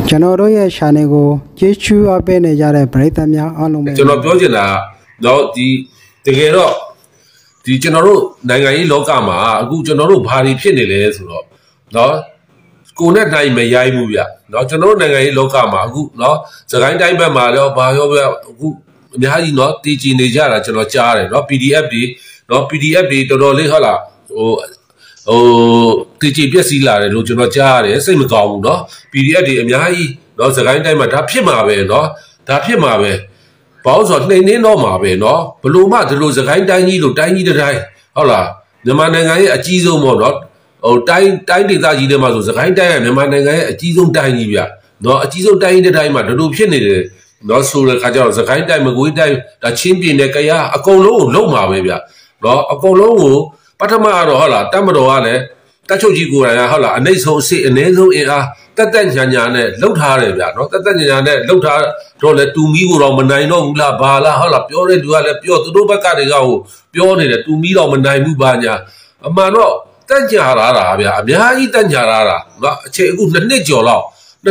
General Shanego, Jichu or Beneja, Bretamia, Alum. General Bojana, no, the general Nangai Lokama, good general party pennies, no. Kuna na me yai mubia. No, general Nangai Lokama, good, no. The kind time by Mario, Bio, Nihai not teaching the Jara, General Char, no PDF, no PDF, to Rolly Holla. Teaching Piasila, no General Char, same gong, no. PDF, Yai, no, the kind time at Tapima, no. Tapima. Bảo giọt nên nó mà về nó, bự mà từ lúc giờ cái tiny được đây, hola, nếu mà này ở chi zoom mà nó, tiny ta gì đấy mà rồi giờ cái đây nếu mà này ở chi zoom tiny vậy, nó chi zoom tiny đây mà nó đúng này nó số là cái giờ cái đây mà cuối đây là chim biển này cái à, câu lỗ mà về vậy, nó câu lỗ bắt mà rồi hola, ta mà rồi này, ta cho gì của này hola, anh ấy số sẽ anh ấy số à. Tất cả nhà này lâu thà rồi vậy, nó tất cả nhà này lâu thà rồi là tụi mi củaเรามันnày nó là bà là họ là biểu đấy đùa là biểu tụi nó bắt cá để gạo biểu này là tụi miเรามันnày mua bà nhà mà nó tất nhà ra vậy, nhà gì tất nhà ra, nó chế cũng nấn nét chỗ nào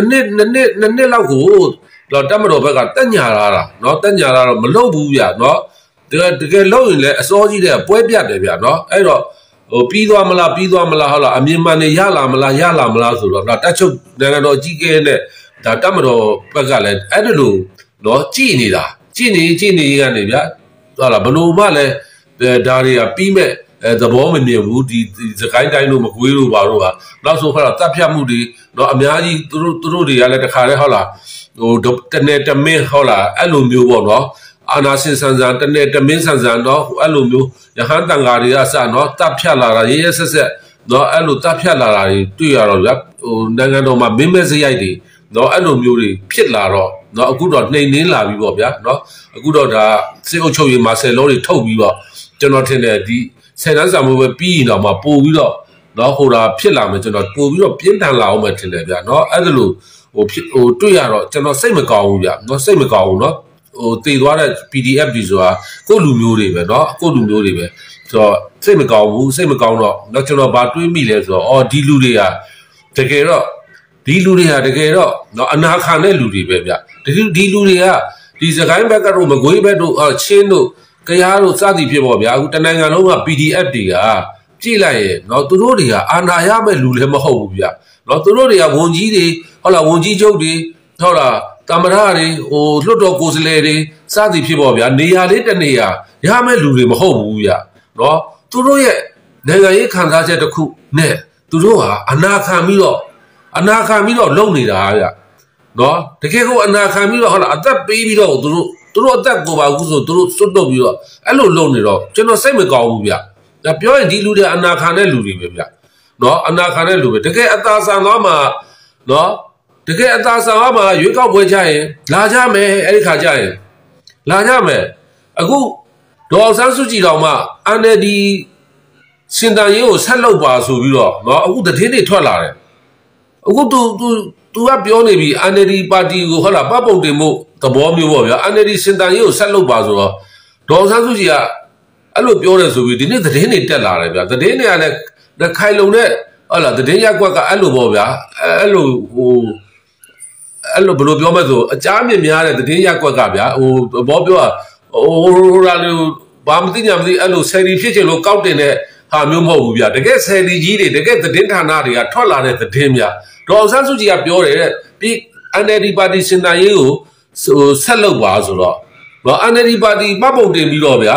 nấn nét lâu của là đâm rồi bắt cá tất nhà ra, nó tất nhà ra mà lâu bù vậy, nó cái lâu này số gì đấy bói biết đấy vậy, nó ấy rồi pi doa mala hala amimane yala mala so da ta chuk daga do ji ke ne da ta ma do bak ka le ai lo no ji ni da ji ni ga ne bya hola balo ma le da ri ga pi me သဘောမမြင်ဘူးဒီစကိုင်းတိုင်းတို့မကွေးတို့ဘာတို့ကနောက်ဆိုခါတော့တပ်ဖြတ်မှုတွေတော့အများကြီးသူတို့တွေကလည်းတခါလဲဟုတ်လားဟိုတနေ့တမင်းဟုတ်လားအဲ့လိုမျိုးပေါ့နော်အာနာစင်ဆန်ဆန်တနေ့တမင်းဆန်ဆန်တော့အဲ့လိုမျိုးရဟန်းတန်ဃာတွေကစနော်တပ်ဖြတ်လာတာရဲဆက်ဆက်နော်အဲ့လိုတပ်ဖြတ်လာတာတွေတွေ့ရတော့ဗျဟိုနိုင်ငံတော်မှာမင်းမဲစရိုက်တွေနော်အဲ့လိုမျိုးတွေဖြစ်လာတော့နော်အခုတော့နှိမ်နှင်းလာပြီပေါ့ဗျာနော်အခုတော့ဒါစစ်အုပ်ချုပ်ရေးမှာဆယ်လုံးတွေထုတ်ပြီးတော့ကျွန်တော်ထင်တယ်ဒီဆယ်တန်းစာမိုးပဲပြီးရင်တော့မှပို့ပြီးတော့နော်ဟိုဒါဖြစ်လာမယ်ကျွန်တော်ပို့ပြီးတော့ပြင်းထန်လာအောင်ပဲထင်တယ်ဗျာနော်အဲ့ဒါလို့ဟိုတွေ့ရတော့ကျွန်တော်စိတ်မကောင်းဘူးဗျာနော်စိတ်မကောင်းဘူးနော်ဟိုတည်သွားတဲ့ PDF တွေဆိုတာကိုယ့်လူမျိုးတွေပဲနော်ကိုယ့်လူမျိုးတွေပဲဆိုတော့စိတ်မကောင်းဘူးစိတ်မကောင်းတော့နော်ကျွန်တော်ဗာတွေးမိလဲဆိုတော့အော်ဒီလူတွေကတကယ်တော့ဒီလူတွေကတကယ်တော့နော်အနာခံတဲ့လူတွေပဲဗျဒီလူတွေကဒီစကိုင်းဘက်ကတော့မကွေးဘက်တို့ချင်းတို့ကြားတို့စသည်ဖြစ်ပေါ့ဗျာအခုတနိုင်ငံလုံးက PDF တွေကကြည့်လိုက်ရင်နော်သူတို့တွေကအာဏာရမဲ့လူလည်းမဟုတ်ဘူးဗျာနော်သူတို့တွေကဝန်ကြီးတွေဟုတ်လားဝန်ကြီးချုပ်တွေဟုတ်လားသမ္မတတွေဟိုလွှတ်တော်ကိုယ်စားလှယ်တွေစသည်ဖြစ်ပေါ့ဗျာနေရာလေးတစ်နေရာရမဲ့လူတွေမဟုတ်ဘူးဗျာနော်သူတို့ရဲ့နိုင်ငံရေးခံစားချက်တစ်ခုနဲ့သူတို့ဟာအနာခံပြီးတော့လုံနေတာဗျာနော်တကယ်ကိုအနာခံပြီးတော့ဟုတ်လားအသက်ပေးပြီးတော့သူတို့အသက်ကိုပါအခုဆိုသူတို့စွတ်တော့ပြီးတော့အဲ့လိုလုံနေတော့ကျွန်တော်စိတ်မကောင်းဘူးဗျဒါပြောရင်ဒီလူတွေအနာခံတဲ့လူတွေပဲဗျနော်အနာခံတဲ့လူပဲတကယ်အသာဆန်သွားမှာနော်တကယ်အသာဆန်သွားမှာရွေးကောက်ပွဲချရင်လာကြမယ်အဲ့ဒီခါကျရင်လာကြမယ်အခုဒေါ်အောင်ဆန်းစုကြည်တော်မှ NLD စင်တန်ရေးကိုဆက်လုပ်ပါဆိုပြီးတော့နော်အခုတည်င်းတွေထွက်လာတယ်အခုသူကပြောနေပြီ NLD ပါတီကိုဟုတ်လားပတ်ပုံတင်မှုသဘောမျိုးပေါ့ဗျာ NLD စင်တန်ရေးကိုဆက်လုပ်ပါဆိုတော့ဒေါ်အောင်ဆန်းစုကြည်ကအဲ့လိုပြောတယ်ဆိုပြီးဒီနေ့သတင်းတွေတက်လာတယ်ဗျာသတင်းတွေကလည်းခိုင်လုံတဲ့ဟုတ်လားသတင်းရက်ကွက်ကအဲ့လိုပေါ့ဗျာအဲ့လိုဘယ်လိုပြောမလဲဆိုအကြမ်းမြင်များတဲ့သတင်းရက်ကွက်ကဗျာဟိုဘောပြောဟိုရာလူဘာမသိညာမသိအဲ့လိုဆယ်ဒီဖြစ်ချင်လို့ကောက်တင်တဲ့ဟာမျိုးမဟုတ်ဘူးဗျာတကယ်ဆယ်ဒီကြီးတွေတကယ်သတင်းဌာနတွေကထွက်လာတဲ့သတင်းဗျာဒေါ်အောင်ဆန်းစုကြည်ကပြောတယ်တဲ့ဒီ NLD ပါတီစင်တန်ရေးကိုဆက်လုပ်ပါဆိုတော့နော် NLD ပါတီပတ်ပုံတင်ပြီးတော့ဗျာ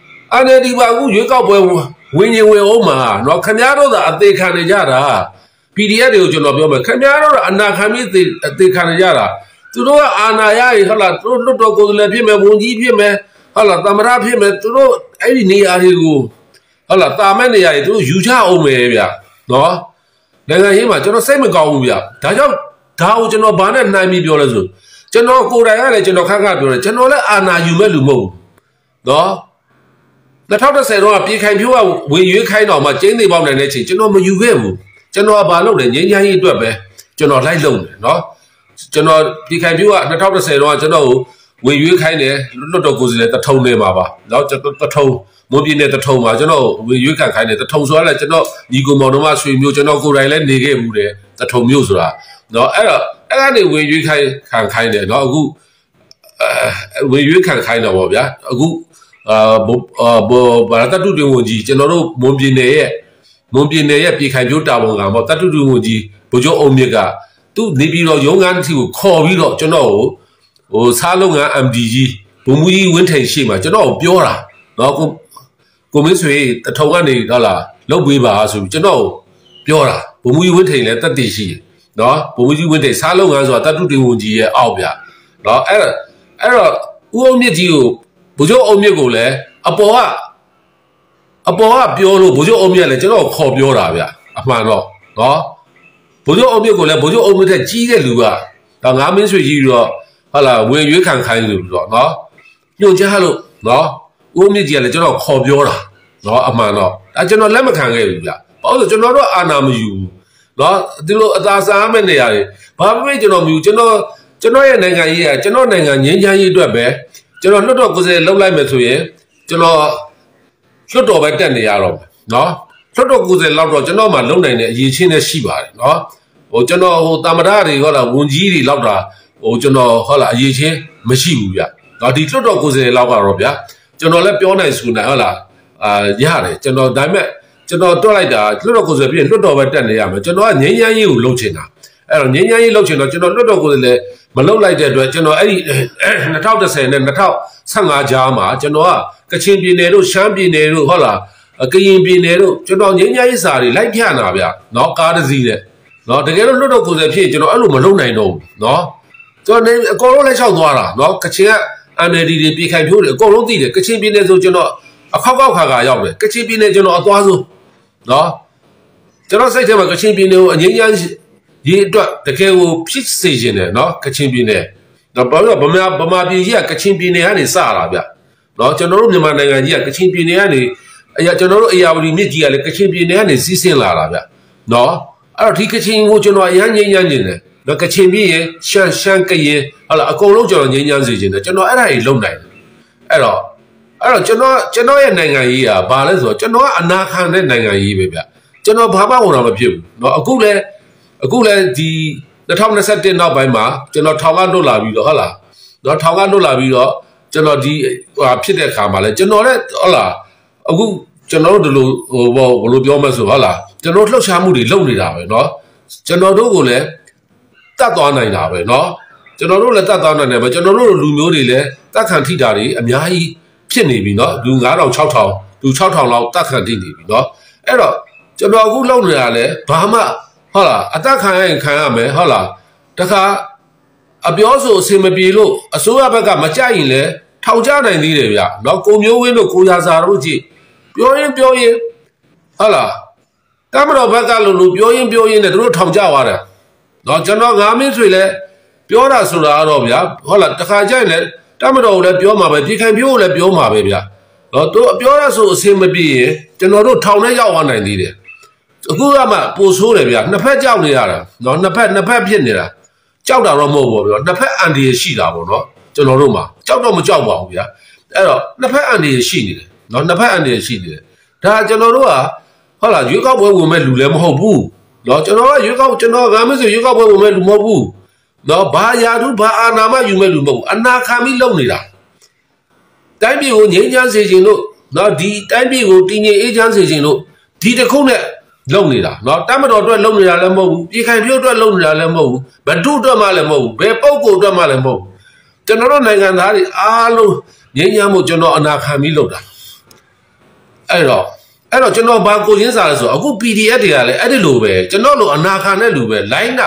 NLD ပါအခုရွေးကောက်ပွဲဝင်အောင်မှာနော်ခင်ဗျားတို့သာအသေးခံနေကြတာ PDF တွေကိုကျွန်တော်ပြောမယ်ခင်ဗျားတို့အနာခံပြီးအသေးခံနေကြတာသူတို့ကအာဏာရရင်ဟုတ်လားသူတို့လွတ်တော်ကိုယ်စားလှယ်ဖြစ်မယ်ဝန်ကြီးဖြစ်မယ်ဟုတ်လားသမ္မတဖြစ်မယ်သူတို့အဲ့ဒီနေရာတွေကိုဟုတ်လားတာမဲ့နေရာတွေသူတို့ယူချအောင်မယ်ဗျနော်နိုင်ငံရေးမှာကျွန်တော်စိတ်မကောင်းဘူးဗျဒါကြောင့်ဒါကိုကျွန်တော်ဘာနဲ့နှိုင်းပြီးပြောလဲဆိုကျွန်တော်ကိုယ်တိုင်ကလည်းကျွန်တော်ခန့်ပြောတယ်ကျွန်တော်လည်းအာဏာယူမဲ့လူမဟုတ်ဘူးနော်2010တော့ပြည်ခိုင်ဖြိုးကဝင်ရွေးခိုင်းတော့မှကျင်းသေးပေါက်နိုင်တဲ့ချိန်ကျွန်တော်မယူခဲ့ဘူးကျွန်တော်ကဘာလုပ်လဲငြိမ်းချမ်းရေးအတွက်ပဲကျွန်တော်လိုက်လုပ်တယ်နော်ကျွန်တော်ပြည်ခိုင်ဖြိုးက2010တော့ကျွန်တော်ကိုဝင်ရွေးခိုင်းတယ်လွတ်တော်ကိုယ်စားလှယ်တထုံနေမှာပါနော်တထုံမွန်ပြည်နယ်တထုံမှာကျွန်တော်ဝင်ရွေးခံခိုင်းတယ်တထုံဆိုရလဲကျွန်တော်ညီကိုမောင်နှမဆွေမျိုးကျွန်တော်ကိုယ်တိုင်လည်းနေခဲ့ဘူးတယ်တထုံမျိုးဆိုတာနော်အဲ့အဲ့ဒါနေဝင်ရွေးခံခိုင်းတယ်เนาะအခုဝင်ရွေးခံခိုင်းတော့ဗောဗျာအခုဘာတတုတွင်ဝန်ကြီးကျွန်တော်တို့မွန်ပြည်နယ်ရဲ့ပြည်ခိုင်ဖြိုးတာဝန်ခံဗောတတုတွင်ဝန်ကြီးဗိုလ်ချုပ်အုံမြင့်ကသူနေပြီးတော့ရုံးခန်းတစ်ခုကိုခေါ်ပြီးတော့ကျွန်တော်ကိုဟိုစားလုပ်ငန်း MD ကြီးဘုံမူကြီးဝင်းထိန်ရှိမှာကျွန်တော်ကိုပြောတာเนาะကိုမင်းဆွေတထုံကနေတော့လာလုတ်ပေးပါဆိုပြီးကျွန်တော်ပြောတာဘုံမူကြီးဝင်းထိန်လည်းတက်တည်ရှိတယ်เนาะဘုံမူကြီးဝင်းထိန်စားလုပ်ငန်းဆိုတာတတုတွင်ဝန်ကြီးရဲ့အောက်ဗျเนาะအဲ့တော့ဦးအောင်မြင့်ကြီးကိုဗိုလ်ချုပ်အုံမြင့်ကိုလည်းအပေါ်ကပြောလို့ဗိုလ်ချုပ်အုံမြင့်လည်းကျွန်တော်ခေါ်ပြောတာဗျအမှန်တော့เนาะဗိုလ်ချုပ်အုံမြင့်ကိုလည်းဗိုလ်ချုပ်အုံမြင့်ထက်ကြီးတဲ့လူကဒါငါမင်းဆွေကြီးတော့ဟုတ်လားဝင်ရွေးခံခိုင်းလို့တော့เนาะညွှန်ကြားလို့เนาะဦးမြင့်ကြီးကလည်းကျွန်တော်ခေါ်ပြောတာเนาะအမှန်တော့ဒါကျွန်တော်လက်မခံခဲ့ဘူးဗျဘာလို့ကျွန်တော်တို့အာဏာမယူဘူးเนาะဒီလိုအသာစားမဲ့နေရတယ်ဘာဖြစ်ကျွန်တော်မယူကျွန်တော်ရဲ့နိုင်ငံရေးကကျွန်တော်နိုင်ငံငြိမ်းချမ်းရေးအတွက်ပဲကျွန်တော်လွတ်တော်ကိုယ်စားလှုပ်လိုက်မယ်ဆိုရင်ကျွန်တော်လွတ်တော်ပဲတက်နေရတော့မယ်เนาะလွတ်တော်ကိုယ်စားလောက်တော့ကျွန်တော်မှလုံနိုင်တဲ့အရေးချင်းနဲ့ရှိပါတယ်เนาะဟိုကျွန်တော်ဟိုတာမရတွေဟောလားဝန်ကြီးတွေလောက်တာဟိုကျွန်တော်ဟောလားအရေးချင်းမရှိဘူးဗျเนาะဒီလွတ်တော်ကိုယ်စားလောက်ကတော့ဗျကျွန်တော်လည်းပြောနိုင်ဆိုနိုင်ဟုတ်လားရတယ်ကျွန်တော်ဒါပေမဲ့ကျွန်တော်တွက်လိုက်တာလွတ်တော်ကိုယ်စားပြင်လွတ်တော်ပဲတက်နေရမယ်ကျွန်တော်ကငြိမ်းချမ်းရေးကိုလုပ်ချင်တာအဲ့တော့ငြိမ်းချမ်းရေးလုပ်ချင်တော့ကျွန်တော်လွတ်တော်ကိုယ်စားမလုပ်လိုက်တဲ့အတွက်ကျွန်တော်အဲ့ဒီ2010နဲ့2015ကြားမှာကျွန်တော်ကကချင်ပြည်နယ်တို့ရှမ်းပြည်နယ်တို့ဟုတ်လားကရင်ပြည်နယ်တို့ကျွန်တော်ငြိမ်းချမ်းရေးစာတွေလိုက်ဖြန့်တာဗျเนาะကားတစ်စီးနဲ့เนาะတကယ်လို့လွတ်တော်ကိုယ်စားဖြစ်ကျွန်တော်အဲ့လိုမလုပ်နိုင်တော့ဘူးเนาะကျွန်တော်အကုန်လုံးလည်းလျှောက်သွားတာเนาะကချင်က NLD တွေပြည်ခိုင်ဖြိုးတွေအကုန်လုံးသိတယ်ကချင်ပြည်နယ်ဆိုကျွန်တော်အခောက်ခါရောက်တယ်ကချင်ပြည်နယ်ကျွန်တော်အသွားဆုံးเนาะကျွန်တော်စိတ်ထဲမှာကချင်ပြည်နယ်ကိုအငြိမ်းချမ်းဒီအတွက်တကယ်ကိုဖြစ်စေခြင်းတယ်เนาะကချင်ပြည်နယ်တော့ဘာလို့ဗမာပြည်ကြီးကကချင်ပြည်နယ်ကနေစတာဗျเนาะကျွန်တော်တို့မြန်မာနိုင်ငံကြီးကကချင်ပြည်နယ်ကနေကျွန်တော်တို့အရာဝတီမြစ်ကြီးကလည်းကချင်ပြည်နယ်ကနေစီးဆင်းလာတာဗျเนาะအဲ့တော့ဒီကချင်ကိုကျွန်တော်အရန်ငြိမ်းချမ်းခြင်းတယ်เนาะကချင်ပြည်ရဲ့ရှမ်းကရင်ဟုတ်လားအကုန်လုံးကျွန်တော်ငြိမ်းချမ်းစေခြင်းတယ်ကျွန်တော်အဲ့ဒါကြီးလုံနိုင်တယ်အဲ့တော့ကျွန်တော်ရဲ့နိုင်ငံရေးကဘာလဲဆိုတော့ကျွန်တော်ကအနာခံတဲ့နိုင်ငံရေးပဲဗျကျွန်တော်ဘာမှဟောတာမဖြစ်ဘူးเนาะအခုလည်းဒီ2021နောက်ပိုင်းမှာကျွန်တော်ထောင်ကလွတ်လာပြီးတော့ဟုတ်လားเนาะထောင်ကလွတ်လာပြီးတော့ကျွန်တော်ဒီဖြစ်တဲ့အခါမှာလဲကျွန်တော်လည်းဟုတ်လားအခုကျွန်တော်တို့ဒီလိုဘယ်လိုပြောမလဲဆိုဟုတ်လားကျွန်တော်လှုပ်ရှားမှုတွေလုပ်နေတာပဲเนาะကျွန်တော်တို့ကိုလည်းတတ်သွားနိုင်တာပဲเนาะကျွန်တော်တို့လည်းတတ်သွားနိုင်တယ်ပဲကျွန်တော်တို့လူမျိုးတွေလည်းတတ်ခံထိတာတွေအများကြီးဖြစ်နေပြီเนาะလူ9000 6000လူ6000လောက်တတ်ခံထိနေပြီเนาะအဲ့တော့ကျွန်တော်အခုလုပ်နေတာလဲဘာမှဟုတ်လားအသက်ခံရင်ခံရမယ်ဟုတ်လားတခါအပြောဆိုအစင်မပြေလို့အစိုးရဘက်ကမကြိုက်ရင်လည်းထောင်ချနိုင်သေးတယ်ဗျเนาะကိုမျိုးဝင်းတို့ကိုရာစာတို့ကြည့်ပြောရင်ဟုတ်လားတမတော်ဘက်ကလို့ပြောရင်နဲ့တို့ထောင်ချသွားတယ်เนาะကျွန်တော်ငါမင်းဆွေလည်းပြောတာဆိုတာတော့ဗျဟုတ်လားတခါကြိုက်လည်းတမတော်ကိုလည်းပြောမှာပဲပြည်ခိုင်ဖြိုးကိုလည်းပြောမှာပဲဗျเนาะတို့ပြောရဆိုအစင်မပြေရင်ကျွန်တော်တို့ထောင်ထဲရောက်သွားနိုင်သေးတယ်အခုကမှပိုဆိုးတယ်ဗျနှစ်ဖက်ကြောက်နေရတာเนาะနှစ်ဖက်ဖြစ်နေတာကြောက်တာတော့မဟုတ်ဘူးဗျနှစ်ဖက်အန်ဒီရရှိတာပေါ့เนาะကျွန်တော်တို့မှာကြောက်တော့မကြောက်ပါဘူးဗျအဲ့တော့နှစ်ဖက်အန်ဒီရရှိနေတယ်เนาะနှစ်ဖက်အန်ဒီရရှိနေတယ်ဒါကျွန်တော်တို့ကဟုတ်လားရွေးကောက်ပွဲဝင်မဲ့လူလည်းမဟုတ်ဘူးเนาะကျွန်တော်ငါမဆိုရွေးကောက်ပွဲဝင်မဲ့လူမဟုတ်ဘူးเนาะဘာယာတုဘာအာနာမယူမဲ့လူမဟုတ်ဘူးအနာခံပြီးလုပ်နေတာတိုင်းပြည်ကိုငြိမ်းချမ်းစေခြင်းလို့เนาะဒီတိုင်းပြည်ကိုတည်ငြိမ်အေးချမ်းစေခြင်းလို့ဒီတစ်ခုနဲ့လုံနေတာเนาะတမတော်အတွက်လုံနေတာလည်းမဟုတ်ဘူးပြည်ခိုင်ဖြိုးအတွက်လုံနေတာလည်းမဟုတ်ဘူးဘဒုအတွက်မှလည်းမဟုတ်ဘူးဘယ်ပုဂ္ဂိုလ်အတွက်မှလည်းမဟုတ်ဘူးကျွန်တော်တို့နိုင်ငံသားတွေအားလုံးငြိမ်းချမ်းမှုကျွန်တော်အနာခံပြီးလုပ်တာအဲ့တော့ကျွန်တော်ဘာကိုရင်းစားလဲဆိုအခု PDF တွေကလည်းအဲ့ဒီလိုပဲကျွန်တော်လိုအနာခံတဲ့လူပဲလိုင်းတာ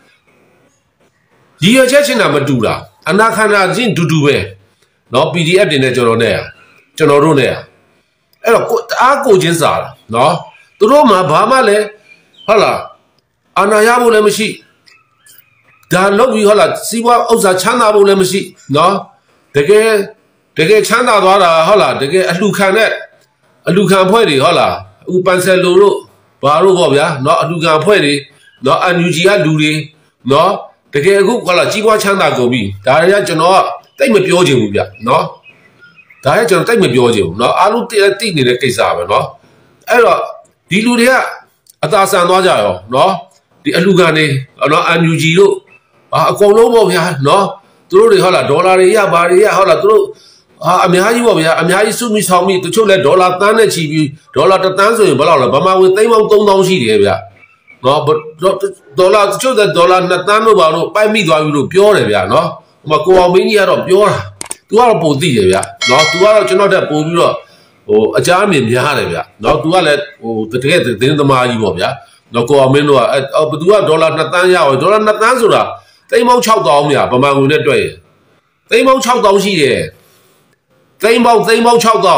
ရည်ရွယ်ချက်ချင်းတာမတူတာအနာခံတာချင်းတူပဲเนาะ PDF တွေနဲ့ကျွန်တော်တို့နဲ့အဲ့တော့အားကိုချင်းစားတာเนาะသူတို့မှဘာမှလည်းဟုတ်လားအာဏာရဖို့လည်းမရှိဒါလုပ်ပြီးဟုတ်လားစီးပွားဥစ္စာချမ်းသာဖို့လည်းမရှိเนาะတကယ်ချမ်းသာသွားတာဟုတ်လားတကယ်အလှခံဖွဲ့တွေဟုတ်လားအခုပန်ဆယ်လိုတို့ဘာလို့ပေါ့ဗျာเนาะအလှခံဖွဲ့တွေเนาะ NUG ကလူတွေเนาะတကယ်အခုဟုတ်လားကြီးပွားချမ်းသာကုန်ပြီဒါတွေကကျွန်တော်ကတိတ်မပြောချင်ဘူးဗျเนาะဒါကကျွန်တော်တိတ်မပြောချင်ဘူးเนาะအားလုံးတိနေတဲ့ကိစ္စပဲเนาะအဲ့တော့ဒီလူတွေကအသာဆန်သွားကြရောเนาะဒီအလူခံတွေเนาะ NUG တို့အကုန်လုံးပေါ့ဗျာနော်သူတို့တွေဟုတ်လားဒေါ်လာတွေရဘာတွေရဟုတ်လားသူတို့အများကြီးပေါ့ဗျာအများကြီးစုမိဆောင်မိတချို့လဲဒေါ်လာတန်းနဲ့ချီပြီးဒေါ်လာ1 သန်းဆိုရင်ဘယ်လောက်လဲဗမာငွေသိန်းပေါင်း3000ရှိတယ်ဗျာနော်ဒေါ်လာတချို့တဲ့ဒေါ်လာ2 သန်းလို့ပါလို့ပိုက်မိသွားပြီလို့ပြောတယ်ဗျာနော်ဟိုမှာကိုအောင်မင်းကြီးကတော့ပြောတာသူကတော့ပိုသိတယ်ဗျာနော်သူကတော့ကျွန်တော်တက်ပို့ပြီးတော့ဟိုအကြမ်းအမြင်များတယ်ဗျာနော်သူကလည်းဟိုတကယ်သတင်းသမားကြီးပေါ့ဗျာနော်ကိုအောင်မင်းတို့ကဘသူကဒေါ်လာ2 သန်းရအောင်ဒေါ်လာ2 သန်းဆိုတာသိန်းပေါင်း6000ဗျာဗမာငွေနဲ့တွက်ရင်သိန်းပေါင်း6000ရှိတယ်သိန်းပေါင်း6000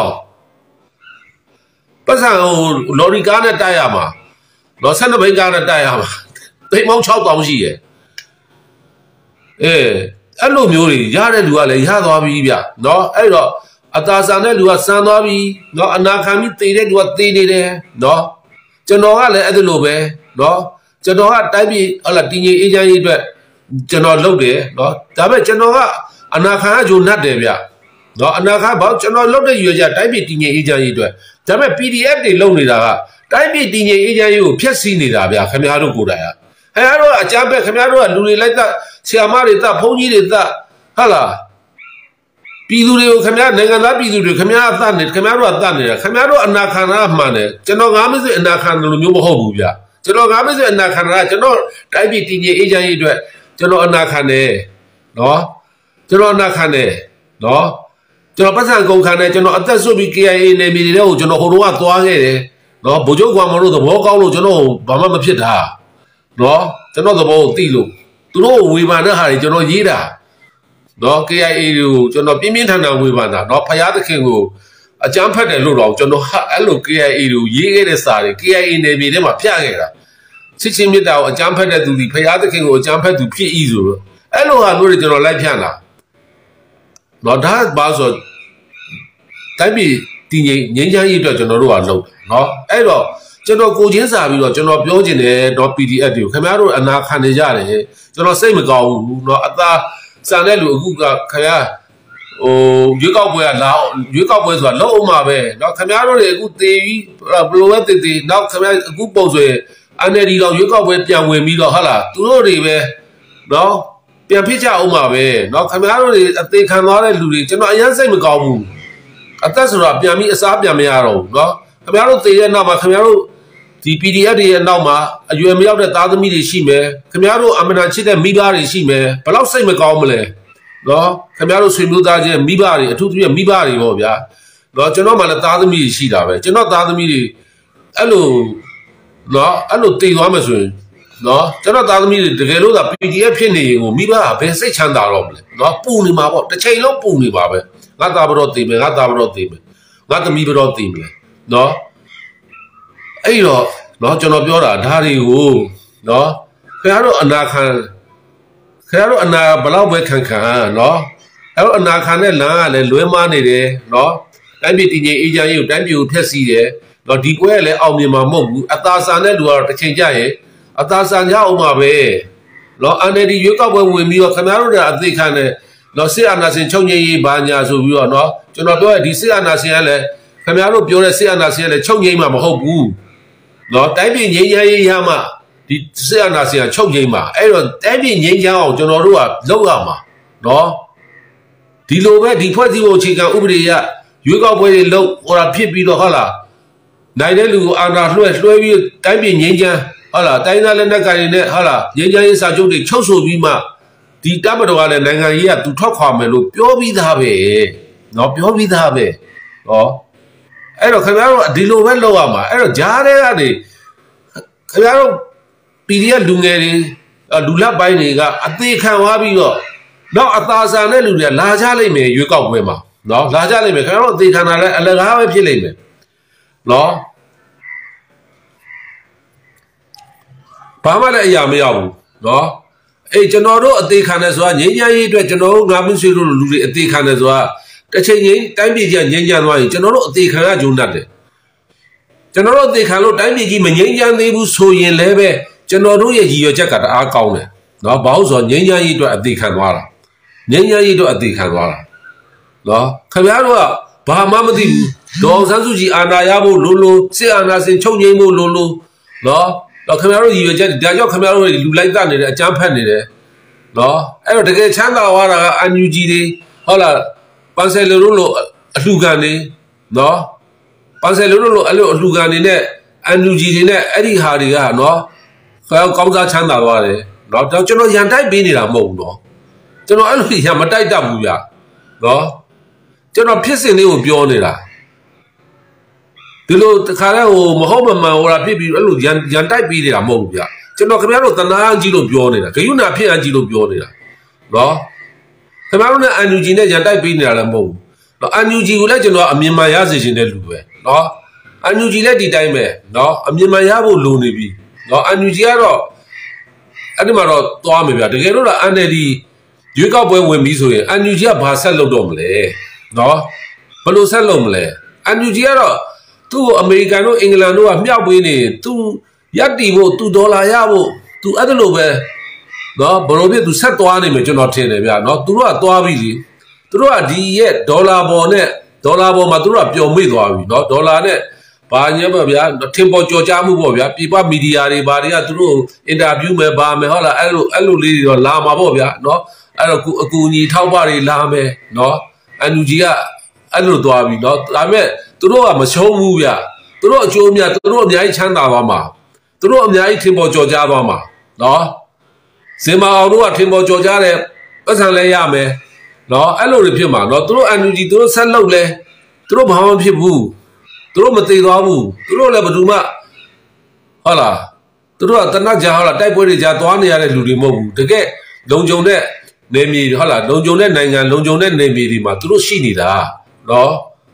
ပတ်စံဟိုလော်ရီကားနဲ့တိုက်ရမှာနော်12ဘိန်းကားနဲ့တိုက်ရမှာသိန်းပေါင်း6000ရှိရဲ့အဲ့လိုမျိုးတွေရတဲ့လူကလည်းရသွားပြီဗျနော်အဲ့တော့အသာဆန်တဲ့လူကဆန်သွားပြီနော်အနာခံပြီးတည်တဲ့လူကတည်နေတယ်နော်ကျွန်တော်ကလည်းအဲ့လိုပဲနော်ကျွန်တော်ကတိုက်ပြီးဟုတ်လားတည်ငြိမ်အေးချမ်းရေးအတွက်ကျွန်တော်လုပ်တယ်နော်ဒါပေမဲ့ကျွန်တော်ကအနာခံအကျိုးနှက်တယ်ဗျနော်အနာခံဘာကျွန်တော်လုပ်တဲ့ရွေကြတိုက်ပြီးတည်ငြိမ်အေးချမ်းရေးအတွက်ဒါပေမဲ့ PDF တွေလုပ်နေတာကတိုက်ပြီးတည်ငြိမ်အေးချမ်းရေးကိုဖျက်ဆီးနေတာဗျခင်ဗျားတို့ကိုယ်တိုင်ကခင်ဗျားတို့ကအကြမ်းဖက်ခင်ဗျားတို့ကလူတွေလိုက်သက်ဆရာမတွေသက်ဘုန်းကြီးတွေသက်ဟုတ်လားပြည်သူတွေကိုခင်ဗျားနိုင်ငံသားပြည်သူတွေခင်ဗျားအသက်နေခင်ဗျားတို့အသက်နေတာခင်ဗျားတို့အနာခံတာမှန်တယ်ကျွန်တော်9မိနစ်အနာခံတယ်လို့မျိုးမဟုတ်ဘူးဗျကျွန်တော်9မိနစ်အနာခံတာကျွန်တော်တိုက်ပြီးတည်ငြိမ်အေးချမ်းရေးအတွက်ကျွန်တော်အနာခံတယ်နော်ကျွန်တော်အနာခံတယ်နော်ကျွန်တော်ပတ်စံကုန်ခံတယ်ကျွန်တော်အသက်ဆွတ်ပြီး KIA နယ်မြေတွေကိုကျွန်တော်ဟိုတုန်းကသွားခဲ့တယ်နော်ဗိုလ်ချုပ်ကွာမလို့သဘောကောင်းလို့ကျွန်တော်ဘာမှမဖြစ်တာနော်ကျွန်တော်သဘောကိုသိလို့သူတို့ဝေဖန်တဲ့ဟာတွေကျွန်တော်ရေးတာနော် KIA ကိုကျွန်တော်ပြင်းပြင်းထန်ထန်ဝေဖန်တာနော်ဖယားသခင်ကိုအကြမ်းဖက်တယ်လို့တော့ကျွန်တော်အဲ့လို KIA ကိုရေးခဲ့တဲ့စာတွေ KIA နယ်မြေထဲမှာပြခဲ့တာချစ်ချင်းမြတ်တာကိုအကြမ်းဖက်တဲ့သူဒီဖယားသခင်ကိုအကြမ်းဖက်သူဖြစ်ဤဆိုတော့အဲ့လိုဟာမျိုးတွေကျွန်တော်လိုက်ဖြန့်တာနော်ဒါဘာဆိုတိုက်ပြီးတည်ငြိမ်ငြိမ်းချမ်းရေးအတွက်ကျွန်တော်တို့ကလုပ်တယ်နော်အဲ့တော့ကျွန်တော်ကိုချင်းစာပြီးတော့ကျွန်တော်ပြောချင်တယ်တော့ PDF တွေကိုခင်ဗျားတို့အနာခံနေကြတယ်ကျွန်တော်စိတ်မကောင်းဘူးเนาะအသာစံတဲ့လူအခုကခင်ဗျာဟိုရွေးကောက်ပွဲကလာရွေးကောက်ပွဲဆိုတာလုံးအောင်မှာပဲเนาะခင်ဗျားတို့တွေအခုတေးပြီးဘလိုပဲတေးနောက်ခင်ဗျားအခုပုံဆိုရင် NLD တော့ရွေးကောက်ပွဲပြန်ဝင်ပြီးတော့ဟုတ်လားသူတို့တွေပဲเนาะပြန်ဖြစ်ကြအောင်မှာပဲเนาะခင်ဗျားတို့တွေအသေးခံသွားတဲ့လူတွေကျွန်တော်အရင်စိတ်မကောင်းဘူးအသက်ဆိုတာပြန်ပြီးအစားပြန်မရတော့ဘူးเนาะခင်ဗျားတို့သေတဲ့နောက်မှာခင်ဗျားတို့ဒီ PDF တွေရဲ့နောက်မှာအရွယ်မရောက်တဲ့သားသမီးတွေရှိမယ်ခင်ဗျားတို့အမနာချစ်တဲ့မိဘတွေရှိမယ်ဘယ်လောက်စိတ်မကောင်းမလဲเนาะခင်ဗျားတို့ဆွေမျိုးသားချင်းမိဘတွေအထူးသဖြင့်မိဘတွေပေါ့ဗျာเนาะကျွန်တော်မှလည်းသားသမီးတွေရှိတာပဲကျွန်တော်သားသမီးတွေအဲ့လိုเนาะအဲ့လိုတည်သွားမယ်ဆိုရင်เนาะကျွန်တော်သားသမီးတွေတကယ်လို့သာ PDF ဖြစ်နေရင်ကိုမိဘကဘယ်စိတ်ချမ်းသာတော့မလဲเนาะပူနေမှာပေါ့တစ်ချိန်လုံးပူနေပါပဲငါသားဘတော်တည်မယ်ငါသားဘတော်တည်မယ်ငါသမီးဘတော်တည်မယ်เนาะအဲ့တော့เนาะကျွန်တော်ပြောတာဒါတွေကိုเนาะခင်ဗျားတို့အနာခံခင်ဗျားတို့အနာဘလောက်ပဲခံเนาะအဲ့တော့အနာခံတဲ့လမ်းကလည်းလွဲမားနေတယ်เนาะတိုင်းပြည်တည်ငြိမ်အေးချမ်းရေးကိုတိုင်းပြည်ကိုဖျက်ဆီးတယ်เนาะဒီကွဲကလည်းအောင်မြင်မှာမဟုတ်ဘူးအသာဆန်တဲ့လူကတော့တစ်ချိန်ကြရင်အသာဆန်ကြအောင်ပါပဲเนาะ NLD ရွေးကောက်ပွဲဝင်ပြီးတော့ခင်ဗျားတို့ကအသေးခံတဲ့เนาะစစ်အာဏာရှင်ချုပ်ငြိမ်းရေးဘာညာဆိုပြီးတော့เนาะကျွန်တော်ပြောရဒီစစ်အာဏာရှင်ကလည်းခင်ဗျားတို့ပြောတဲ့စစ်အာဏာရှင်ကလည်းချုပ်ငြိမ်းမှာမဟုတ်ဘူးเนาะတိုင်းပြည်ငြိမ်းချမ်းရေးရမှဒီစစ်အာဏာရှင်ကချုပ်ငြိမ်းမှာအဲ့တော့တိုင်းပြည်ငြိမ်းချမ်းအောင်ကျွန်တော်တို့ကလုပ်ရမှာเนาะဒီလိုပဲဒီဖွဲ့စည်းပုံအခြေခံဥပဒေရရွေးကောက်ပွဲတွေလုပ်ဟောတာဖြစ်ပြီးတော့ဟုတ်လားနိုင်တဲ့လူကိုအာဏာလွှဲပြီးတိုင်းပြည်ငြိမ်းချမ်းဟုတ်လားတိုင်းသားလက်နက်ကိုင်တွေနဲ့ဟုတ်လားငြိမ်းချမ်းရေးစာချုပ်တွေချုပ်ဆိုပြီးမှဒီတပ်မတော်ကလည်းနိုင်ငံရေးကသူထွက်ခွာမယ်လို့ပြောပြီးသားပဲเนาะပြောပြီးသားပဲเนาะအဲ့တော့ခင်ဗျားတို့ဒီလိုပဲလုပ်ရမှာအဲ့တော့ဂျားတဲ့ကနေခင်ဗျားတို့ PDF လူငယ်တွေလူလက်ပိုင်းတွေကအသေးခံသွားပြီးတော့နောက်အသာဆန်တဲ့လူတွေကလာကြလိမ့်မယ်ရွေးကောက်ပွဲမှာเนาะလာကြလိမ့်မယ်ခင်ဗျားတို့အသေးခံတာလည်းအလကားပဲဖြစ်လိမ့်မယ်เนาะဘာမှလည်းအရာမရဘူးเนาะအေးကျွန်တော်တို့အသေးခံတယ်ဆိုတာငြိမ်းချမ်းရေးအတွက်ကျွန်တော်တို့ငါမင်းဆွေတို့လူတွေအသေးခံတယ်ဆိုတာတစ်ချိန်ချင်းတိုင်းပြည်ကြီးငြိမ်းချမ်းသွားရင်ကျွန်တော်တို့အသေးခံရကြုံတတ်တယ်ကျွန်တော်တို့အသေးခံလို့တိုင်းပြည်ကြီးမငြိမ်းချမ်းသေးဘူးဆိုရင်လည်းပဲကျွန်တော်တို့ရဲ့ရည်ရွယ်ချက်ကတအားကောင်းတယ်เนาะဘာလို့ဆိုငြိမ်းချမ်းရေးအတွက်အသေးခံသွားတာငြိမ်းချမ်းရေးအတွက်အသေးခံသွားတာเนาะခင်ဗျားတို့ကဘာမှမသိဘူးဒေါ်ဆန်းစုကြည်အာဏာရဖို့လိုစစ်အာဏာရှင်ချုပ်ငြိမ်းဖို့လိုเนาะတော့ခင်ဗျားတို့ရည်ရွယ်ချက်ဒါကြောင့်ခင်ဗျားတို့လူလိုက်တနေတယ်အကြမ်းဖက်နေတယ်နော်အဲ့တော့တကယ်ချမ်းသာသွားတာကအန်ယူဂျီတွေဟုတ်လားပန်ဆယ်လိုလို့အလှခံနေနော်ပန်ဆယ်လိုလို့အဲ့လိုအလှခံနေနဲ့အန်ယူဂျီတွေနဲ့အဲ့ဒီဟာတွေကနော်ကောင်းစားချမ်းသာသွားတယ်နော်ကျွန်တော်ရန်တိုက်ပေးနေတာမဟုတ်ဘူးနော်ကျွန်တော်အဲ့လိုရန်မတိုက်တတ်ဘူးဗျနော်ကျွန်တော်ဖြစ်စဉ်လေးကိုပြောနေတာဒီလိုတခါလဲဟိုမဟုတ်မမှန်ဟိုလာဖြစ်ပြီးအဲ့လိုရန်တိုက်ပေးနေတာမဟုတ်ဘူးဗျကျွန်တော်ခင်ဗျားတို့တနာကြီးလို့ပြောနေတာဂယုဏဖြစ်အန်ကြီးလို့ပြောနေတာနော်ခင်ဗျားတို့နဲ့အန်ယူဂျီနဲ့ရန်တိုက်ပေးနေတာလည်းမဟုတ်ဘူးနော်အန်ယူဂျီကိုလည်းကျွန်တော်အမြင်မှန်ရစေချင်တဲ့လူပဲနော်အန်ယူဂျီလည်းဒီတိုင်းပဲနော်အမြင်မှန်ရဖို့လိုနေပြီနော်အန်ယူဂျီကတော့အဲ့ဒီမှာတော့သွားမယ်ဗျတကယ်လို့လား NLD ရွေးကောက်ပွဲဝင်ပြီဆိုရင်အန်ယူဂျီကဘာဆက်လုပ်တော့မလဲနော်ဘယ်လိုဆက်လုပ်မလဲအန်ယူဂျီကတော့သူ့အမေရိကန်တို့အင်္ဂလန်တို့ကမြှောက်ပေးနေသူရက်တီဖို့သူဒေါ်လာရဖို့သူအဲ့ဒါလိုပဲနော်ဘလို့ဖြစ်သူဆက်သွားနေမယ်ကျွန်တော်ထင်တယ်ဗျနော်သူတို့ကသွားပြီလေသူတို့ကဒီရဲ့ဒေါ်လာပေါ်မှာသူတို့ကပျော်မေ့သွားပြီနော်ဒေါ်လာနဲ့ဘာညမ်းပါဗျာထင်ပေါ်ကြော်ကြားမှုပေါ့ဗျာပြပမီဒီယာတွေဘာတွေကသူတို့အင်တာဗျူးမယ်ဘာမယ်ဟုတ်လားအဲ့လိုလေးတွေတော့လာမှာပေါ့ဗျာနော်အဲ့တော့အကူအညီထောက်ပတွေလာမယ်နော်အန်ယူဂျီကအဲ့လိုသွားပြီနော်ဒါပေမဲ့သူတို့ကမရှုံးဘူးဗျသူတို့အကျိုးများသူတို့အများကြီးချမ်းသာသွားမှာသူတို့အများကြီးထင်ပေါ်ကြော်ကြားသွားမှာနော်စင်မအောင်တို့ကထင်ပေါ်ကြော်ကြားတယ်ပတ်စံလဲရမယ်နော်အဲ့လိုတွေဖြစ်မှာနော်သူတို့အန်ယူဂျီသူတို့ဆက်လုပ်လဲသူတို့ဘာမှမဖြစ်ဘူးသူတို့မသိသွားဘူးသူတို့လည်းဘယ်သူမှဟုတ်လားသူတို့ကတနတ်ကြာဟုတ်လားတိုက်ပွဲတွေကြာသွားနေရတဲ့လူတွေမဟုတ်ဘူးတကယ်လုံခြုံတဲ့နေမြေဟုတ်လားလုံခြုံတဲ့နိုင်ငံလုံခြုံတဲ့နေမြေတွေမှာသူတို့ရှိနေတာနော်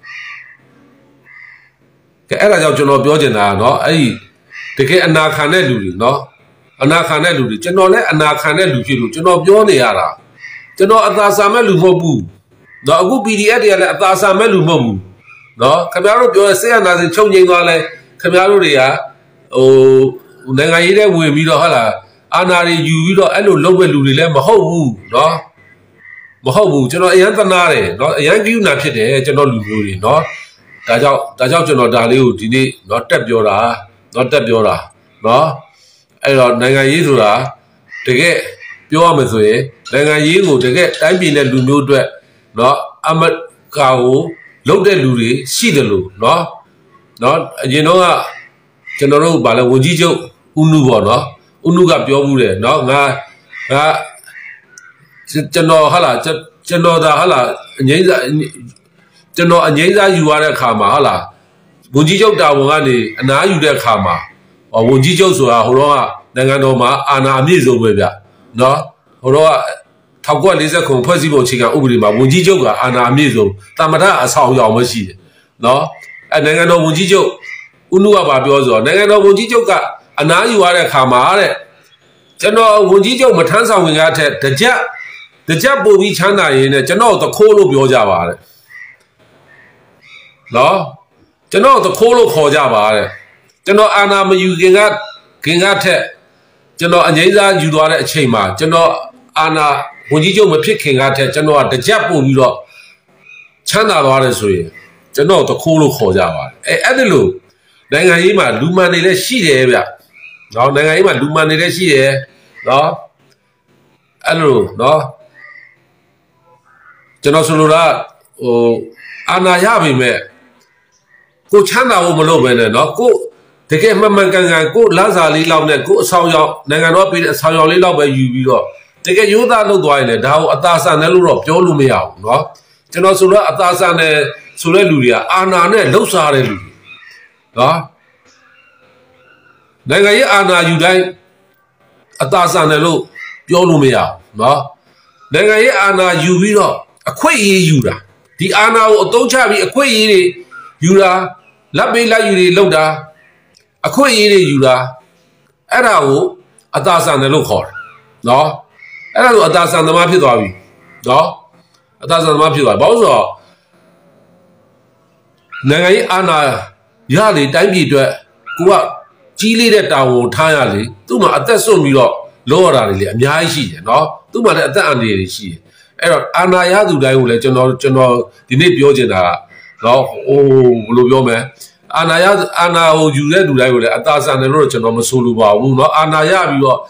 ကဲအဲ့ဒါကြောင့်ကျွန်တော်ပြောချင်တာနော်အဲ့ဒီတကယ်အနာခံတဲ့လူတွေနော်အနာခံတဲ့လူတွေကျွန်တော်လည်းအနာခံတဲ့လူဖြစ်လို့ကျွန်တော်ပြောနေရတာကျွန်တော်အသာစာမဲ့လူမဟုတ်ဘူးနော်အခု PDF တွေကလည်းအသာစာမဲ့လူမဟုတ်ဘူးနော်ခင်ဗျားတို့ပြောဆေးရနာစင်ချုပ်ငိမ့်သွားလဲခင်ဗျားတို့တွေကဟိုနိုင်ငံရေးတဲ့ဝင်ပြီးတော့ဟုတ်လားအာဏာတွေယူပြီးတော့အဲ့လိုလုပ်မဲ့လူတွေလည်းမဟုတ်ဘူးနော်မဟုတ်ဘူးကျွန်တော်အရန်သနာတယ်နော်အရန်ကိူနာဖြစ်တယ်ကျွန်တော်လူမျိုးတွေနော်ဒါကြောင့်ကျွန်တော်ဒါလေးကိုဒီနေ့နော်တက်ပြောတာနော်တက်ပြောတာနော်အဲ့တော့နိုင်ငံရေးဆိုတာတကယ်ပြောရမယ်ဆိုရင်နိုင်ငံရေးကိုတကယ်တိုင်းပြည်နဲ့လူမျိုးအတွက်နော်အမကာကိုလုပ်တဲ့လူတွေရှိတယ်လို့နော်အရင်တော့ကကျွန်တော်တို့ဗာလဲဝန်ကြီးချုပ်ဦးနုပေါ့နော်ဦးနုကပြောမှုတယ်နော်ငါကျွန်တော်ဟာလားကျွန်တော်ဒါဟာလားအငိမ့်စားကျွန်တော်အငိမ့်စားယူရတဲ့အခါမှာဟာလားဝန်ကြီးချုပ်တာဝန်ကနေအနားယူတဲ့အခါမှာဝန်ကြီးချုပ်ဆိုတာဟိုတော့ကနိုင်ငံတော်မှာအာဏာအပြည့်စုံပဲဗျနော်ဟိုတော့က1949ဖွဲ့စည်းပုံအခြေခံဥပဒေမှာဝန်ကြီးချုပ်ကအာဏာအပြည့်စုံတာမထအဆောင်အယောင်မရှိတယ်နော်အဲနိုင်ငံတော်ဝန်ကြီးချုပ်ဦးနုကပါပြောဆိုတော့နိုင်ငံတော်ဝန်ကြီးချုပ်ကအနားယူရတဲ့အခါမှာတဲ့ကျွန်တော်ဝန်ကြီးချုပ်မထမ်းဆောင်ဝင်ကားထက်တကြက်ပို့ပြီးချမ်းသာရင်နဲ့ကျွန်တော်တခိုးလို့ပြောကြပါတဲ့နော်ကျွန်တော်တခိုးလို့ခေါ်ကြပါတဲ့ကျွန်တော်အာဏာမယူခင်ကထက်ကျွန်တော်အငိမ့်စားယူသွားတဲ့အချိန်မှာကျွန်တော်အာဏာဝန်ကြီးချုပ်မဖြစ်ခင်ကထက်ကျွန်တော်ကတကြက်ပို့ပြီးတော့ချမ်းသာသွားတယ်ဆိုရင်ကျွန်တော်တခိုးလို့ခေါ်ကြပါတယ်အဲ့ဒီလိုနိုင်ငံရေးမှာလူမှန်တွေလည်းရှိတယ်ဗျနော်နိုင်ငံရေးမှာလူမှန်တွေလည်းရှိတယ်နော်အဲ့လိုနော်ကျွန်တော်ဆိုလိုတာဟိုအာဏာရပြီမဲ့ကိုချမ်းသာဖို့မလုပ်ဘဲနဲ့နော်ကိုတကယ်မှန်ကန်ကိုလမ်းစာလေးလောက်နဲ့ကိုအဆောင်ရောက်နိုင်ငံတော်ပြည်အဆောင်ရောက်လေးလောက်ပဲယူပြီးတော့တကယ်ရိုးသားလုပ်သွားရင်လည်းဒါကိုအသာဆန်တယ်လို့တော့ပြောလို့မရဘူးเนาะကျွန်တော်ဆိုတော့အသာဆန်တယ်ဆိုတဲ့လူတွေကအာဏာနဲ့လှုပ်ရှားတဲ့လူတွေเนาะနိုင်ငံရေးအာဏာယူတိုင်းအသာဆန်တယ်လို့ပြောလို့မရဘူးเนาะနိုင်ငံရေးအာဏာယူပြီးတော့အခွင့်အရေးယူတာဒီအာဏာကိုအသုံးချပြီးအခွင့်အရေးတွေယူတာလက်ပေးလက်ယူတွေလုပ်တာအခွင့်အရေးတွေယူတာအဲ့ဒါကိုအသာဆန်တယ်လို့ခေါ်တယ်เนาะအဲ့ဒါဆိုအသာဆန်သမားဖြစ်သွားပြီเนาะအသာဆန်သမားဖြစ်သွားဘာလို့ဆိုတော့နိုင်ငံရေးအာဏာရလေတိုင်းပြည်အတွက်ကိုကကြီးလေးတဲ့တာဝန်ကိုထားရလေသူ့မှာအသက်ဆွပြီးတော့လောရတာတွေလေအများကြီးရှိတယ်เนาะသူ့မှာလည်းအသက်အန္တရာယ်တွေရှိတယ်အဲ့တော့အာဏာရသူတိုင်းကိုလည်းကျွန်တော်ဒီနေ့ပြောချင်တာကเนาะဘယ်လိုပြောမလဲအာဏာကိုယူတဲ့လူတိုင်းကိုလည်းအသာဆန်တယ်လို့ကျွန်တော်မဆိုလိုပါဘူးเนาะအာဏာရပြီးတော့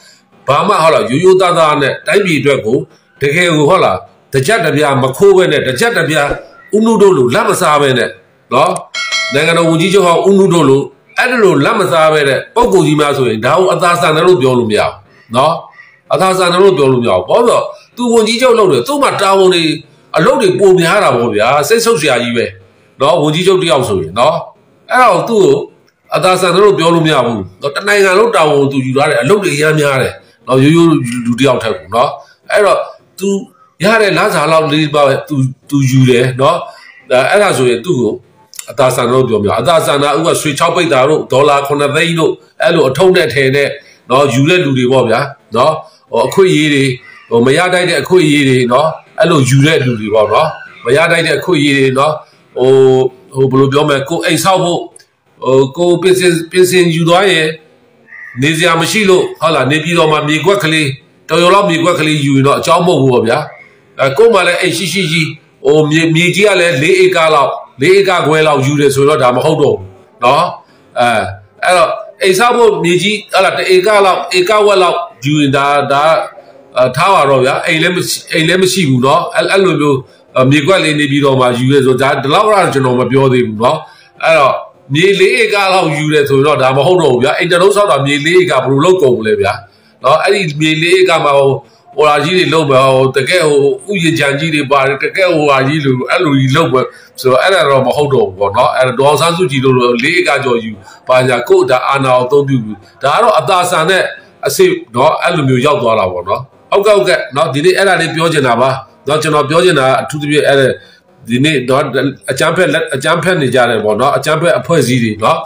ဘာမှဟုတ်လားရိုးရိုးသားသားနဲ့တိုင်းပြည်အတွက်ကိုတကယ်ကိုဟုတ်လားတကြက်တပြားမခိုးပဲနဲ့တကြက်တပြားဥနုတို့လိုလက်မစားပဲနဲ့နော်နိုင်ငံတော်ဝန်ကြီးချုပ်ဟောင်းဥနုတို့လိုအဲ့ဒါလိုလက်မစားပဲတဲ့ပုံကိုကြီးများဆိုရင်ဒါကိုအသာဆန်တယ်လို့ပြောလို့မရဘူးနော်အသာဆန်တယ်လို့ပြောလို့မရဘူးဘာလို့သူဝန်ကြီးချုပ်လုပ်တယ်သူ့မှာတာဝန်တွေအလုပ်တွေပုံများတာပေါ့ဗျာစိတ်ဆုပ်စရာကြီးပဲနော်ဝန်ကြီးချုပ်တယောက်ဆိုရင်နော်အဲ့တော့သူ့ကိုအသာဆန်တယ်လို့ပြောလို့မရဘူးနော်တနိုင်ငံလုံးတာဝန်သူယူထားတယ်အလုပ်တွေအများများတယ်နော်ရိုးရိုးလူတယောက်ထက်ကူနော်အဲ့တော့သူရတဲ့လစာလောက်လေးပါသူယူတယ်နော်အဲ့ဒါဆိုရင်သူ့ကိုအသာဆန်လို့ပြောမရအသာဆန်တာဥကရွှေ6ပိတ်တာတို့ဒေါ်လာ9သိန်းတို့အဲ့လိုအထုံးနဲ့ထည်နဲ့နော်ယူတဲ့လူတွေပေါ့ဗျာနော်အခွင့်အရေးတွေမရတိုက်တဲ့အခွင့်အရေးတွေနော်အဲ့လိုယူတဲ့လူတွေပေါ့နော်မရတိုက်တဲ့အခွင့်အရေးတွေနော်ဘယ်လိုပြောမလဲကိုအိမ်ဆောက်ဖို့ကိုပင်စင်ယူသွားရင်နေစရာမရှိလို့ဟုတ်လားနေပြည်တော်မှာမြေကွက်ကလေးတော်ရုံလောက်မြေကွက်ကလေးယူရင်တော့အကြောင်းမဟုတ်ဘူးပေါ့ဗျာကို့မှာလည်းအိမ်ရှိကြီးမြေကြီးကလည်း4ဧကလောက်4ဧကခွဲလောက်ယူတယ်ဆိုတော့ဒါမဟုတ်တော့ဘူးเนาะအဲ့တော့အိမ်ဆောက်ဖို့မြေကြီးဟလာ1ဧကလောက်ဧကဝက်လောက်ယူရင်ဒါထားပါတော့ဗျာအိမ်လည်းမရှိဘူးเนาะအဲ့လိုမျိုးမြေကွက်လေးနေပြီးတော့မှယူရဲဆိုဒါဒီလောက်ကတော့ကျွန်တော်မပြောသေးဘူးเนาะအဲ့တော့မြေ4ဧကလောက်ယူတယ်ဆိုတော့ဒါမဟုတ်တော့ဘူးဗျာအိမ်တလုံးဆောက်တာမြေ4ဧကဘယ်လိုလုပ်ကုန်မလဲဗျာเนาะအဲ့ဒီမြေ4ဧကမှာဟိုဟာကြီးတွေလုပ်မယ်ဟိုတကယ်ဟိုဥယျာဉ်ချန်ကြီးတွေပါတယ်တကယ်ဟိုဟာကြီးလိုအဲ့လိုကြီးလုပ်မယ်ဆိုတော့အဲ့ဒါတော့မဟုတ်တော့ဘူးပေါ့နော်အဲ့တော့ဒေါ်ဆန်းစုကြည်တို့၄ဧကကျော်ယူပါညာကို့ဒါအာနာကိုသုံးပြုဘူးဒါကတော့အသာဆန်တဲ့အစစ်နော်အဲ့လိုမျိုးရောက်သွားတာပေါ့နော်ဟုတ်ကဲ့နော်ဒီနေ့အဲ့ဒါလေးပြောချင်တာပါနော်ကျွန်တော်ပြောချင်တာအထူးသဖြင့်အဲ့ဒီနေ့တော့အကြမ်းဖက်နေကြတယ်ပေါ့နော်အကြမ်းဖက်အဖွဲ့အစည်းတွေနော်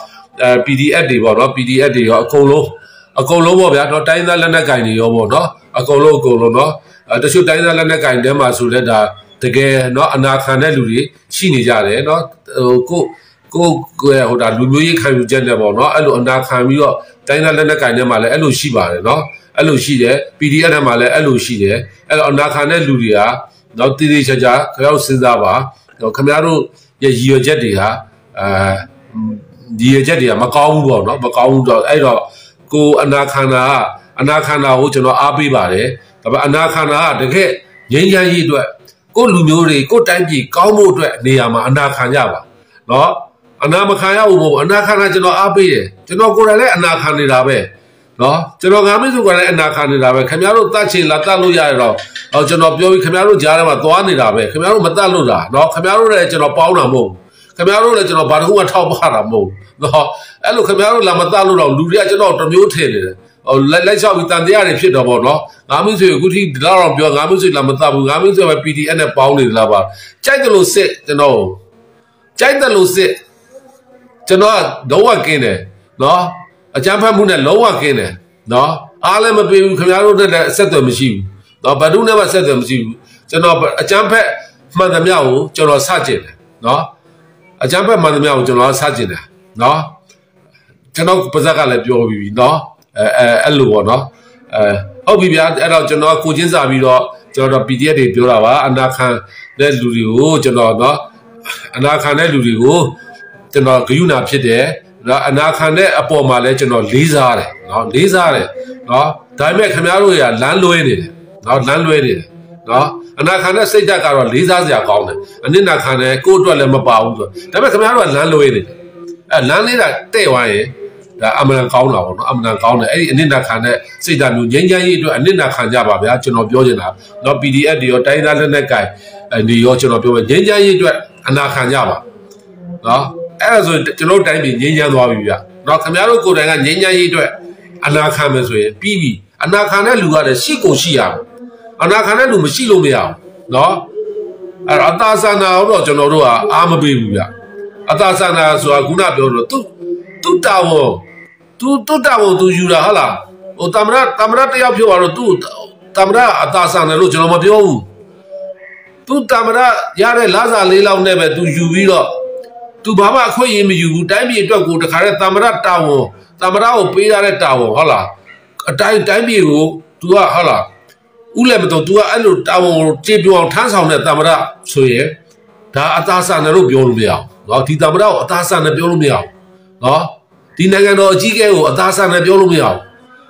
PDF တွေပေါ့နော် PDF တွေရောအကုန်လုံးပေါ့ဗျာနော်တိုင်းသားလက်နက်ကင်တွေရောပေါ့နော်အကုန်လုံးနော်တချို့တိုင်းသားလက်နက်ကင်တဲမှာဆိုလဲဒါတကယ်နော်အနာခံတဲ့လူတွေရှိနေကြတယ်နော်ကိုဟိုဒါလူမျိုးရေးခံယူချက်နဲ့ပေါ့နော်အဲ့လိုအနာခံပြီးတော့တိုင်းသားလက်နက်ကင်ထဲမှာလည်းအဲ့လိုရှိပါတယ်နော်အဲ့လိုရှိတယ် PDF ထဲမှာလည်းအဲ့လိုရှိတယ်အဲ့တော့အနာခံတဲ့လူတွေကနော်တည်တည်ချာချာခရောက်စဉ်းစားပါခင်ဗျားတို့ရဲ့ရည်ရွယ်ချက်တွေဟာဒီရည်ရွယ်ချက်တွေကမကောင်းဘူးပေါ့နော်မကောင်းဘူးတော့အဲ့တော့ကိုအနာခံတာကိုကျွန်တော်အားပေးပါတယ်ဒါပေမဲ့အနာခံတာကတကယ်ငြိမ်းချမ်းရေးအတွက်ကိုလူမျိုးတွေကိုတိုင်းပြည်ကောင်းဖို့အတွက်နေရာမှာအနာခံကြပါနော်အနာမခံရဘူးပေါ့အနာခံတာကျွန်တော်အားပေးတယ်ကျွန်တော်ကိုယ်တိုင်လည်းအနာခံနေတာပဲနော်ကျွန်တော်ငါမင်းစုကလည်းအနာခံနေတာပဲခင်ဗျားတို့တတ်ချင်လာတတ်လို့ရရတော့ကျွန်တော်ပြောပြီးခင်ဗျားတို့ကြားထဲမှာသွားနေတာပဲခင်ဗျားတို့မတတ်လို့လားနော်ခင်ဗျားတို့လည်းကျွန်တော်ပေါင်းတာမဟုတ်ခင်ဗျားတို့လည်းကျွန်တော်ဘာတစ်ခုမှထောက်ပတာမဟုတ်နော်အဲ့လိုခင်ဗျားတို့လာမတတ်လို့တော့လူတွေကကျွန်တော်တမျိုးထင်နေတယ်လိုက်လျှောက်ပြီးတန်တရားတွေဖြစ်တော့ဗောနော်ငါမင်းဆွေအခုထိဒီလောက်တော့ပြောငါမင်းဆွေလာမတတ်ဘူးငါမင်းဆွေပဲ PDF နဲ့ပေါင်းနေလားပါကြိုက်တယ်လို့စစ်ကျွန်တော်ကြိုက်တယ်လို့စစ်ကျွန်တော်လုံးဝကင်းတယ်နော်အကြမ်းဖက်မှုနဲ့လုံးဝကင်းတယ်နော်အားလည်းမပေးဘူးခင်ဗျားတို့နဲ့အဆက်အသွယ်မရှိဘူးနော်ဘယ်သူနဲ့မှဆက်သွယ်မရှိဘူးကျွန်တော်အကြမ်းဖက်မှန်သမျှကိုကျွန်တော်စကြင်တယ်နော်အကြမ်းဖက်မှန်သမျှကိုကျွန်တော်စကြင်တယ်နော်ကျွန်တော်ပါဇက်ကလည်းပြောပြီးပြီနော်အဲ့လိုပေါ့နော်ဟုတ်ပြီဗျာအဲ့တော့ကျွန်တော်ကိုချင်းစာပြီးတော့ကျွန်တော် PDF တွေပြောတာပါအနာခံတဲ့လူတွေကိုကျွန်တော်နော်အနာခံတဲ့လူတွေကိုကျွန်တော်ဂရုဏာဖြစ်တယ်နော်အနာခံတဲ့အပေါ်မှာလည်းကျွန်တော်လေးစားတယ်နော်လေးစားတယ်နော်ဒါပေမဲ့ခင်ဗျားတို့ကလမ်းလွဲနေတယ်နော်လမ်းလွဲနေတယ်နော်အနာခံတဲ့စိတ်ဓာတ်ကတော့လေးစားစရာကောင်းတယ်အနစ်နာခံတဲ့ကိုယ့်အတွက်လည်းမပါဘူးဆိုဒါပေမဲ့ခင်ဗျားတို့ကလမ်းလွဲနေတယ်လမ်းလေးတာတဲ့သွားရင်ဒါအမှန်ကောင်းတာပေါ့နော်အမှန်ကောင်းတယ်အဲ့ဒီအနစ်နာခံတဲ့စိတ်ဓာတ်မျိုးငြိမ်းချမ်းရေးအတွက်အနစ်နာခံကြပါဗျာကျွန်တော်ပြောချင်တာနော် PDF တွေရောတိုင်းသားလက်နက်ကင်ဒီရောကျွန်တော်ပြောမယ်ငြိမ်းချမ်းရေးအတွက်အနာခံကြပါနော်အဲ့ဒါဆိုကျွန်တော်တိုင်းပြည်ငြိမ်းချမ်းသွားပြီဗျာနော်ခင်ဗျားတို့ကိုယ်တိုင်ကငြိမ်းချမ်းရေးအတွက်အနာခံမယ်ဆိုရင်ပြီးပြီအနာခံတဲ့လူကလည်းရှိကုန်ရှိရမယ်အနာခံတဲ့လူမရှိလို့မရဘူးနော်အဲ့အသာဆန္ဒတော့ကျွန်တော်တို့ကအားမပေးဘူးဗျာအသာဆန္ဒဆိုတာခုနပြောလို့သူတာဝန်သူယူတာဟုတ်လားဟိုတမရတယောက်ပြောတော့သူတမရအသာဆန္ဒလို့ကျွန်တော်မပြောဘူးသူတမရရတဲ့လာစာလေးလောက်နဲ့ပဲသူယူပြီးတော့သူဘာမှအခွင့်အရေးမယူဘူးတိုင်းပြည်အတွက်ကိုတခါတည်းတမရတာဝန်တမရကိုပေးရတဲ့တာဝန်ဟုတ်လားအတိုင်းပြည်ကို तू ကဟုတ်လားဥလည်းမတော့ तू ကအဲ့လိုတာဝန်ကိုကြေပြောအောင်ထမ်းဆောင်တဲ့တမရဆိုရင်ဒါအသာဆန်တယ်လို့ပြောလို့မရအောင်နော်ဒီတမရကိုအသာဆန်တယ်ပြောလို့မရအောင်နော်ဒီနိုင်ငံတော်အကြီးအကဲကိုအသာဆန်တယ်ပြောလို့မရအောင်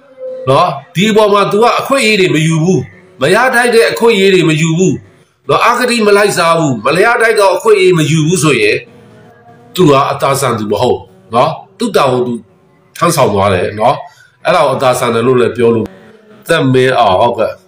နော်ဒီပေါ်မှာ तू ကအခွင့်အရေးတွေမယူဘူးမရတိုက်တဲ့အခွင့်အရေးတွေမယူဘူးနော်အာဂတိမလိုက်စားဘူးမလျားတိုက်တော့အခွင့်အရေးမယူဘူးဆိုရင် तू ကအသာဆန်သူမဟုတ်နော်သူ့တောင်သူထမ်းဆောင်သွားတယ်နော်အဲ့ဒါကိုအသာဆန်တယ်လို့လည်းပြောလို့သက်မင်းအောင်ဟုတ်ကဲ့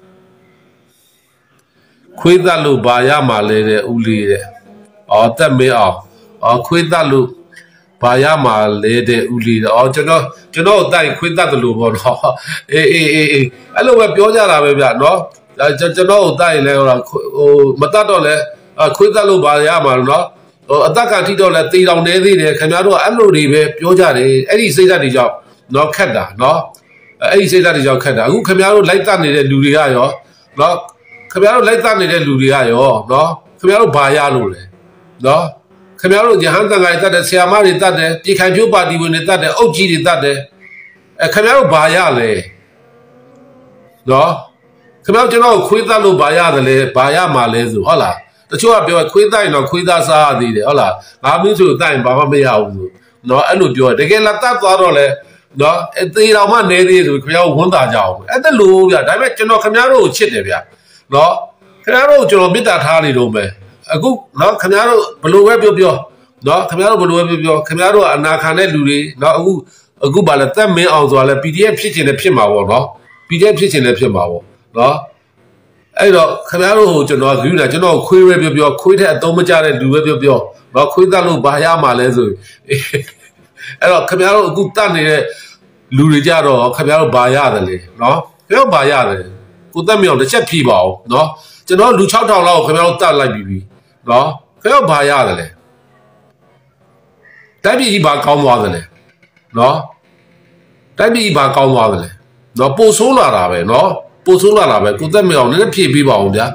ခွေးသက်လို့ဘာရမှာလဲတဲ့ဦးလေးတဲ့အော်သက်မင်းအောင်ခွေးသက်လို့ဘာရမှာလဲတဲ့ဦးလေးတဲ့အော်ကျွန်တော်တိုင်ခွေးသက်တယ်လို့ပေါ့နော်အေးအဲ့လိုပဲပြောကြတာပဲဗျနော်ကျွန်တော်တိုင်လဲဟိုမတတ်တော့လဲခွေးသက်လို့ဘာရမှာနော်အတက်ကထိတော့လဲတေတောင်နေသေးတယ်ခင်ဗျားတို့အဲ့လိုတွေပဲပြောကြတယ်အဲ့ဒီစိတ်ဓာတ်တွေကြောင့်နော်ခက်တာနော်အဲ့ဒီစိတ်ဓာတ်တွေကြောင့်ခက်တာအခုခင်ဗျားတို့လိုက်တတ်နေတဲ့လူတွေကရောနော်ခင်ဗျားတို့လိုက်တတ်နေတဲ့လူတွေကရောနော်ခင်ဗျားတို့ဘာရလို့လဲနော်ခင်ဗျားတို့ရဟန်းတန်ခါတွေတတ်တယ်ဆရာမတွေတတ်တယ်ပြည်ခိုင်ဖြိုးပါတီဝင်တွေတတ်တယ်အုပ်ကြီးတွေတတ်တယ်ခင်ဗျားတို့ဘာရလဲနော်ခင်ဗျားတို့ကျွန်တော်ခွေးတတ်လို့ဘာရတယ်လဲဘာရမှာလဲဆိုဟုတ်လားတချို့ကပြောခွေးတိုက်တော့ခွေးသားစားရသေးတယ်ဟုတ်လားငါမင်းဆိုတိုက်ရင်ဘာမှမရဘူးဆိုနော်အဲ့လိုပြောတကယ်လက်တတ်သွားတော့လဲနော်သေတော်မှနေသေးဆိုခင်ဗျားတို့ဝန်တာကြအောင်အဲ့ဒါလို့ဗျဒါပေမဲ့ကျွန်တော်ခင်ဗျားတို့ကိုချစ်တယ်ဗျနော်ခင်ဗျားတို့ကျွန်တော်မေတ္တာထားနေတော့မယ်အခုနော်ခင်ဗျားတို့ဘလို့ပဲပြောနော်ခင်ဗျားတို့ဘလို့ပဲပြောခင်ဗျားတို့ကအနာခံတဲ့လူတွေနော်အခုပါလဲသက်မင်းအောင်ဆိုတာလဲ PDF ဖြစ်ချင်တယ်ဖြစ်မှာပေါ့နော် PDF ဖြစ်ချင်တယ်ဖြစ်မှာပေါ့နော်အဲ့တော့ခင်ဗျားတို့ဟိုကျွန်တော်ဂရုလားကျွန်တော်ခွေးပဲပြောခွေးတဲ့အတုံးမကျတဲ့လူပဲပြောနော်ခွေးတတ်လို့ဘာရမှာလဲဆိုအဲ့တော့ခင်ဗျားတို့အခုတတ်နေတဲ့လူတွေကြတော့ခင်ဗျားတို့ဘာရတယ်လဲနော်ခင်ဗျားတို့ဘာရတယ်ကိုတက်မြောင်တစ်ချက်ဖြေပါအောင်နော်ကျွန်တော်လူ 6000 လောက်ခင်ဗျားတို့တတ်လိုက်ပြီနော်ခင်ဗျားတို့ဘာရတယ်လဲတိုက်ပြည်ကြီးဘာကောင်းသွားတယ်လဲနော်တိုက်ပြည်ကြီးဘာကောင်းသွားတယ်လဲနော်ပို့ဆိုးလာတာပဲနော်ပို့ဆိုးလာတာပဲကိုတက်မြောင်နည်းနည်းဖြေပေးပါအောင်ဗျာ